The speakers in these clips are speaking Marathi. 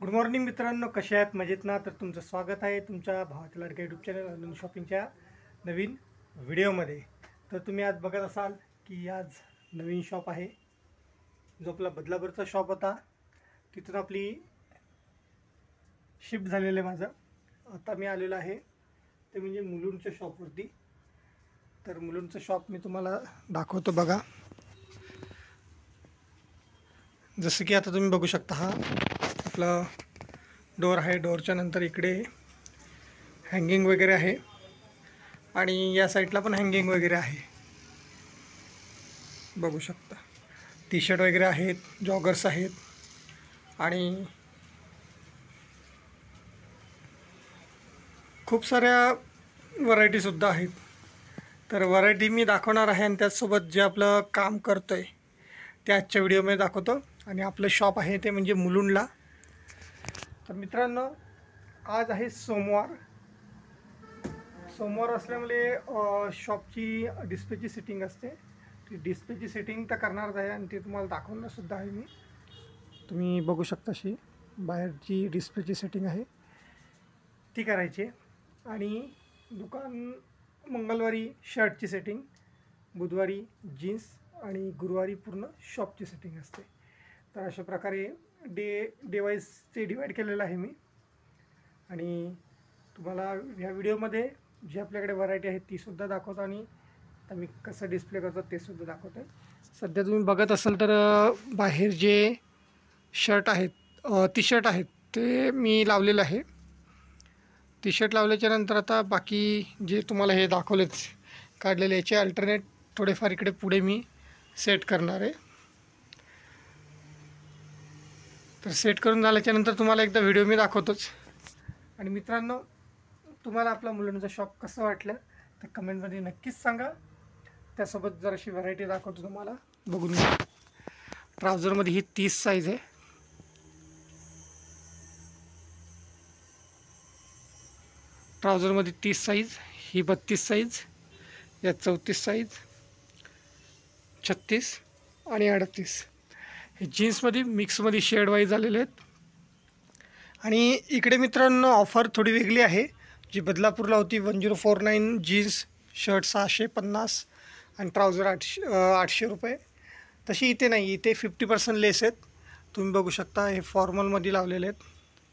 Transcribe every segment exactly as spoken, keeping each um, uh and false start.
गुड मॉर्निंग मित्रांनो, कसे आहात? मजेत ना? तर तुमचं स्वागत आहे तुमच्या भावाच्या लाडक्या यूट्यूब चॅनल अनंत शॉपिंगच्या नवीन व्हिडिओमध्ये. तर तुम्ही आज बघत असाल की आज नवीन शॉप आहे. जो आपला बदलापूरचा शॉप होता तिथून आपली शिफ्ट झालेलं आहे. माझं आता मी आलेलो आहे ते म्हणजे मुलुंडच्या शॉपवरती. तर मुलुंडचं शॉप मी तुम्हाला दाखवतो बघा. जसं की आता तुम्ही बघू शकता, हा आपला डोर आहे. डोरच्या नंतर इकडे हँगिंग वगैरे आहे आणि या साईडला पण हँगिंग वगैरे आहे. बघू शकता टी शर्ट वगैरे आहेत, जॉगर्स आहेत आणि खूप साऱ्या व्हरायटीसुद्धा आहेत. तर व्हरायटी मी दाखवणार आहे आणि त्याचसोबत जे आपलं काम करतो आहे ते आजच्या व्हिडिओमध्ये दाखवतो. आणि आपलं शॉप आहे ते म्हणजे मुलुंडला. तर मित्रांनो, आज आहे सोमवार. सोमवार असल्यामुळे शॉपची डिस्प्लेची सेटिंग असते. ती डिस्प्लेची सेटिंग तर करणारच आहे आणि ते तुम्हाला दाखवणारसुद्धा आहे मी. तुम्ही बघू शकता अशी बाहेरची डिस्प्लेची सेटिंग आहे ती करायची. आणि दुकान मंगळवारी शर्टची सेटिंग, बुधवारी जीन्स आणि गुरुवारी पूर्ण शॉपची सेटिंग असते. तर अशा प्रकारे डे डेवाईज ते डिवाईड केलेलं आहे मी. आणि तुम्हाला ह्या व्हिडिओमध्ये जी आपल्याकडे व्हरायटी आहे तीसुद्धा दाखवतो आणि आता मी कसं डिस्प्ले करतो ते सुद्धा दाखवतो आहे. सध्या तुम्ही बघत असाल तर बाहेर जे शर्ट आहेत, टी शर्ट आहेत ते मी लावलेलं आहे. टी शर्ट लावल्याच्यानंतर आता बाकी जे तुम्हाला हे दाखवलेच काढलेले याचे अल्टरनेट थोडेफार इकडे पुढे मी सेट करणार आहे. तर सेट करून झाल्याच्यानंतर तुम्हाला एकदा व्हिडिओ मी दाखवतोच. आणि मित्रांनो, तुम्हाला आपला मुलांचं शॉप कसं वाटलं तर कमेंटमध्ये नक्कीच सांगा. त्यासोबत जराशी व्हरायटी दाखवतो तुम्हाला, बघून घ्या. ट्राउझरमध्ये ही तीस साईज आहे. ट्राउझरमध्ये तीस साईज, ही बत्तीस साईज, या चौतीस साईज, छत्तीस आणि अडतीस. हे जीन्समध्ये मिक्समध्ये शेड वाईज आलेले आहेत. आणि इकडे मित्रांनो ऑफर थोडी वेगळी आहे. जी बदलापूरला होती one zero four nine jeans shirt सहाशे पन्नास आणि ट्राउझर आठशे आठशे रुपये, तशी इथे नाही. इथे फिफ्टी पर्सेंट लेस आहेत. तुम्ही बघू शकता हे फॉर्मलमध्ये लावलेले आहेत.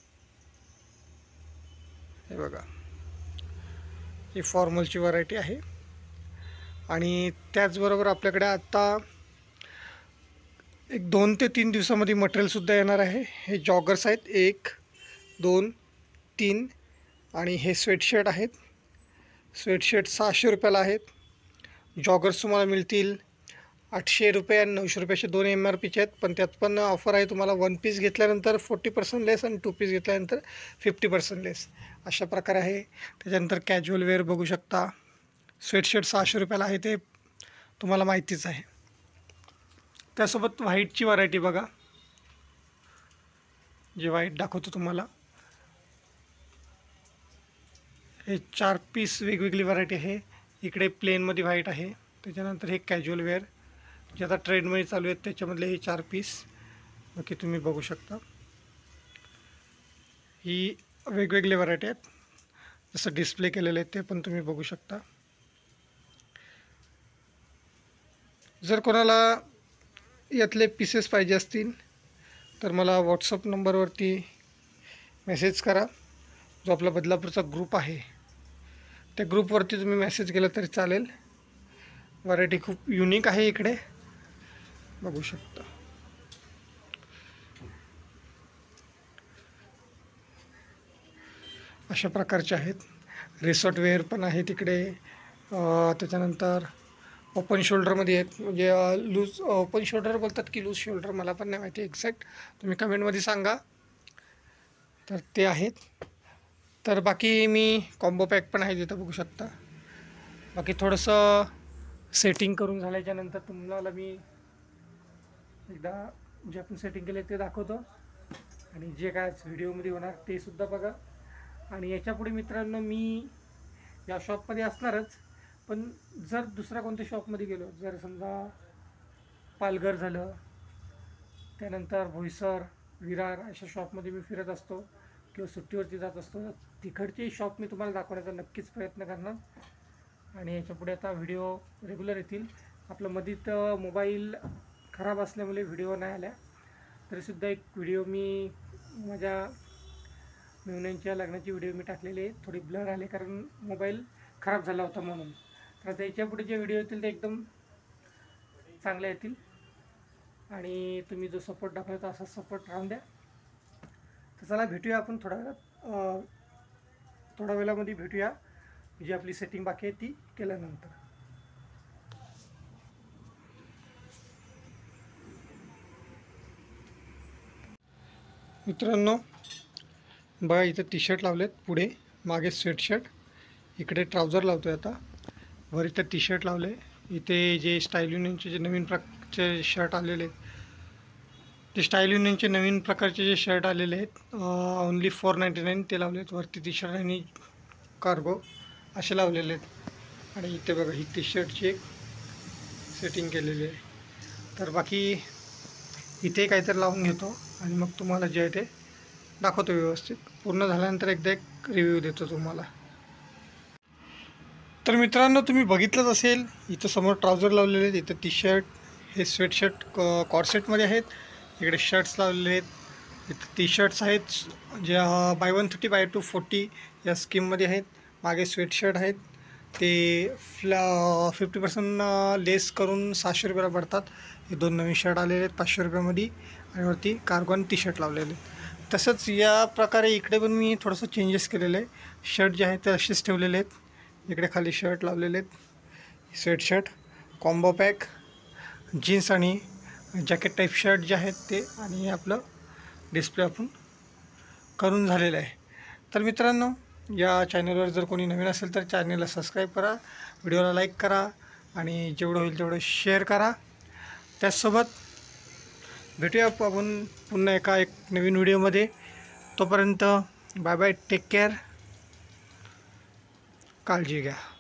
हे बघा, ही फॉर्मलची व्हरायटी आहे. आणि त्याचबरोबर आपल्याकडे आता एक दोन ते तीन दिवसामध्ये मटेरियलसुद्धा येणार आहे. हे जॉगर्स आहेत, एक दोन तीन. आणि हे स्वेटशर्ट आहेत. स्वेटशर्ट सहाशे रुपयाला आहेत. जॉगर्स तुम्हाला मिळतील आठशे रुपये आणि नऊशे रुपयाचे दोन एम आर पीचे आहेत. पण त्यात पण ऑफर आहे तुम्हाला. वन पीस घेतल्यानंतर फोर्टी पर्सेंट लेस आणि टू पीस घेतल्यानंतर फिफ्टी पर्सेंट लेस, अशा प्रकारे आहे. त्याच्यानंतर कॅज्युअल वेअर बघू शकता. स्वेटशर्ट सहाशे रुपयाला आहे, ते तुम्हाला माहितीच आहे. त्यासोबत व्हाईटची व्हरायटी बघा, जे व्हाईट दाखवतो तुम्हाला. हे चार पीस वेगवेगळी व्हरायटी आहे. इकडे प्लेनमध्ये व्हाईट आहे. त्याच्यानंतर हे कॅज्युअल वेअर जे आता ट्रेंडमध्ये चालू आहेत त्याच्यामधले हे चार पीस बाकी तुम्ही बघू शकता. ही वेगवेगळे व्हरायटी आहेत, जसं डिस्प्ले केलेले आहेत ते पण तुम्ही बघू शकता. जर कोणाला यातले पीसेस पाहिजे असतील तर मला व्हॉट्सअप नंबरवरती मेसेज करा. जो आपला बदलापूरचा ग्रुप आहे त्या ग्रुपवरती तुम्ही मेसेज केला तरी चालेल. व्हरायटी खूप युनिक आहे इकडे, बघू शकता. अशा प्रकारचे आहेत. रिसॉर्ट वेअर पण आहे तिकडे. त्याच्यानंतर ओपन शोल्डरमध्ये आहेत, म्हणजे लूज ओपन शोल्डर बोलतात की लूज शोल्डर, मला पण नाही माहिती एक्झॅक्ट. तुम्ही कमेंटमध्ये सांगा. तर ते आहेत. तर बाकी मी कॉम्बो पॅक पण आहे तिथं बघू शकता. बाकी थोडंसं सेटिंग करून झाल्याच्यानंतर तुम्हाला मी एकदा जे आपण सेटिंग केले ते दाखवतो. आणि जे काय व्हिडिओमध्ये होणार ते सुद्धा बघा. आणि याच्यापुढे मित्रांनो मी या शॉपमध्ये असणारच, पण जर दुसऱ्या कोणत्या शॉपमध्ये गेलो, जर समजा पालघर झालं, त्यानंतर भोईसर, विरार अशा शॉपमध्ये मी फिरत असतो किंवा सुट्टीवरती जात असतो. तिकडचे शॉप मी तुम्हाला दाखवण्याचा नक्कीच प्रयत्न करणार आणि याच्यापुढे आता व्हिडिओ रेग्युलर येतील. आपलं मधीत मोबाईल खराब असल्यामुळे व्हिडिओ नाही आल्या, तरीसुद्धा एक व्हिडिओ मी माझ्या मेहुण्यांच्या लग्नाची व्हिडिओ मी टाकलेली आहे. थोडी ब्लर आले कारण मोबाईल खराब झाला होता म्हणून. तर त्याच्या पुढे जे व्हिडिओ येतील ते एकदम चांगले येतील आणि तुम्ही जो सपोर्ट दाखवता असा सपोर्ट राहून द्या. तर चला भेटूया आपण थोड्या वेळात, थोड्या वेळामध्ये भेटूया जी आपली सेटिंग बाकी आहे ती केल्यानंतर. मित्रांनो बघा, इथं टी शर्ट लावलेत, पुढे मागे स्वेटशर्ट, इकडे ट्राउझर लावतो आहे आता, वर इथं टी शर्ट लावले. इथे जे स्टाईल युनियनचे जे नवीन प्रकारचे शर्ट आलेले आहेत, ते स्टाईल युनियनचे नवीन प्रकारचे जे शर्ट आलेले आहेत ओन्ली फोर नाईंटी नाईन ते लावले आहेत. वरती टी शर्ट आणि कार्गो असे लावलेले आहेत. आणि इथे बघा ही टी शर्टची एक सेटिंग केलेली आहे. तर बाकी इथे काहीतरी लावून घेतो आणि मग तुम्हाला जे आहे ते दाखवतो व्यवस्थित. पूर्ण झाल्यानंतर एकदा एक रिव्ह्यू देतो तुम्हाला. तर मित्रांनो तुम्ही बघितलंच असेल, इथं समोर ट्राउझर लावलेले आहेत, इथं टी शर्ट, हे स्वेटशर्ट कॉर्सेटमध्ये आहेत, इकडे शर्ट्स लावलेले आहेत, इथं टी शर्ट्स आहेत जे buy one thirty buy two forty या स्कीममध्ये आहेत. मागे स्वेटशर्ट आहेत, ते फ्ला फिफ्टी पर्सेंट लेस करून सहाशे रुपयाला पडतात. हे दोन नवीन शर्ट आलेले आहेत पाचशे रुपयामध्ये आणि वरती कार्गो आणि टी शर्ट लावलेले आहेत. तसंच या प्रकारे इकडे पण मी थोडंसं चेंजेस केलेलं आहे. शर्ट जे आहेत ते असेच ठेवलेले आहेत, इकडे खाली शर्ट लावलेले आहेत, स्वेटशर्ट, कॉम्बो पॅक, जीन्स आणि जॅकेट टाईप शर्ट जे आहेत ते, आणि आपलं डिस्प्ले आपण करून झालेलं आहे. तर मित्रांनो या चॅनलवर जर कोणी नवीन असेल तर चॅनलला सबस्क्राईब करा, व्हिडिओला लाईक करा आणि जेवढं होईल तेवढं शेअर करा. त्याचसोबत भेटूया आपण पुन्हा एका एक नवीन व्हिडिओमध्ये. तोपर्यंत बाय बाय, टेक केअर, काळजी घ्या.